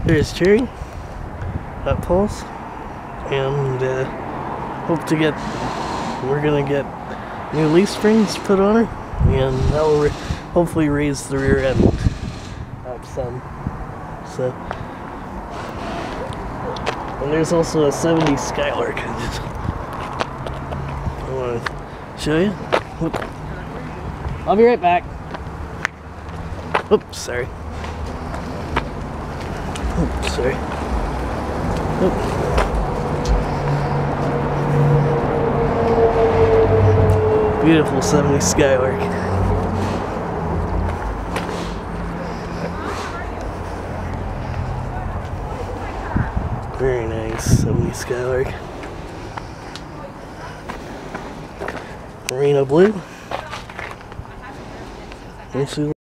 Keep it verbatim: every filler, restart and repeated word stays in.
There's Cherry at Pulse, and uh, hope to get, we're gonna get new leaf springs put on her, and that will hopefully raise the rear end up some. So, and there's also a seventies Skylark. I just I want to show you. Oop. I'll be right back. Oops, sorry. Oops, sorry. Oop. Beautiful seventies Skylark. Very nice seventies Skylark. Merino blue. Let's see.